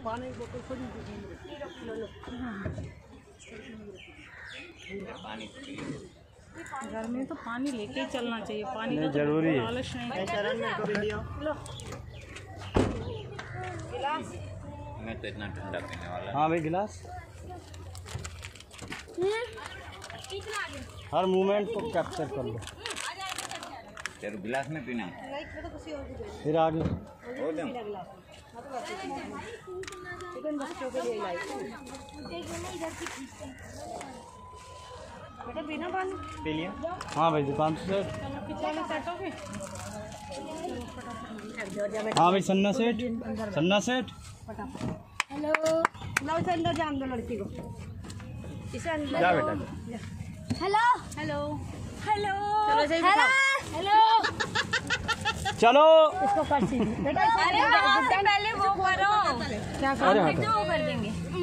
पानी बोतल थोड़ी घर में तो पानी लेके ही चलना चाहिए, पानी नहीं जरूरी है। आलस नहीं। मैं तो इतना ठंडा पीने वाला। हाँ भाई गिलास, हर मोमेंट को कैप्चर कर लो। तेरे गिलास में पीना है। फिर आगे बच्चों के लिए लाई बेटा बिना पानी पी लिया। हाँ भाई दुकान से। हाँ भाई सन्ना सेठ, सन्ना सेठ। हेलो लो से अंदर जान दो लड़की को, इसे अंदर जा बेटा। हेलो हेलो हेलो हेलो चलो इसको कर सी बेटा। अरे पहले वो करो क्या अरे कर देंगे।